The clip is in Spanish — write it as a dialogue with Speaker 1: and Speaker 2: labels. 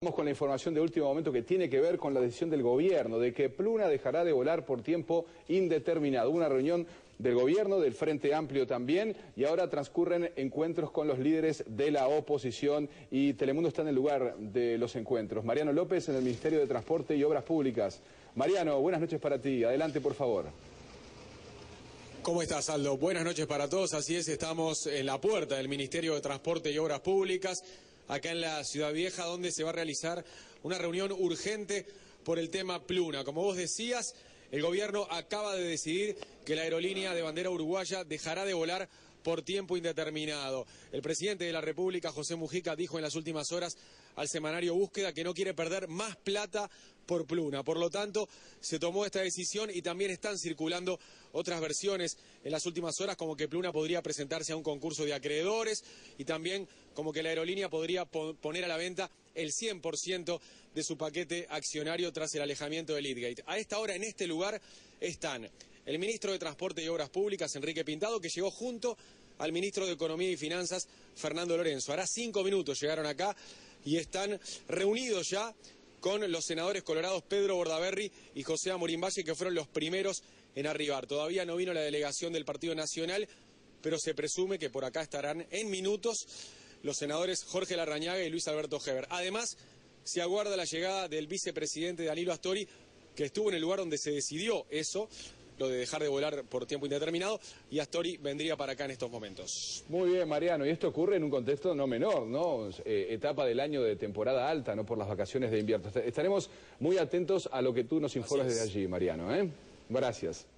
Speaker 1: Vamos con la información de último momento que tiene que ver con la decisión del gobierno de que Pluna dejará de volar por tiempo indeterminado. Una reunión del gobierno, del Frente Amplio también, y ahora transcurren encuentros con los líderes de la oposición y Telemundo está en el lugar de los encuentros. Mariano López en el Ministerio de Transporte y Obras Públicas. Mariano, buenas noches para ti. Adelante, por favor.
Speaker 2: ¿Cómo estás, Aldo? Buenas noches para todos. Así es, estamos en la puerta del Ministerio de Transporte y Obras Públicas, acá en la Ciudad Vieja, donde se va a realizar una reunión urgente por el tema Pluna. Como vos decías, el gobierno acaba de decidir que la aerolínea de bandera uruguaya dejará de volar por tiempo indeterminado. El presidente de la República, José Mujica, dijo en las últimas horas al semanario Búsqueda que no quiere perder más plata por Pluna. Por lo tanto, se tomó esta decisión y también están circulando otras versiones en las últimas horas, como que Pluna podría presentarse a un concurso de acreedores y también como que la aerolínea podría poner a la venta el 100% de su paquete accionario tras el alejamiento de Leadgate. A esta hora, en este lugar, están el ministro de Transporte y Obras Públicas, Enrique Pintado, que llegó junto al ministro de Economía y Finanzas, Fernando Lorenzo. Hará 5 minutos llegaron acá y están reunidos ya con los senadores colorados Pedro Bordaberry y José Amorín Valle, que fueron los primeros en arribar. Todavía no vino la delegación del Partido Nacional, pero se presume que por acá estarán en minutos los senadores Jorge Larrañaga y Luis Alberto Heber. Además, se aguarda la llegada del vicepresidente Danilo Astori, que estuvo en el lugar donde se decidió eso, lo de dejar de volar por tiempo indeterminado, y Astori vendría para acá en estos momentos.
Speaker 1: Muy bien, Mariano, y esto ocurre en un contexto no menor, ¿no? Etapa del año de temporada alta, ¿no? Por las vacaciones de invierno. Estaremos muy atentos a lo que tú nos informes desde allí, Mariano, ¿eh? Gracias.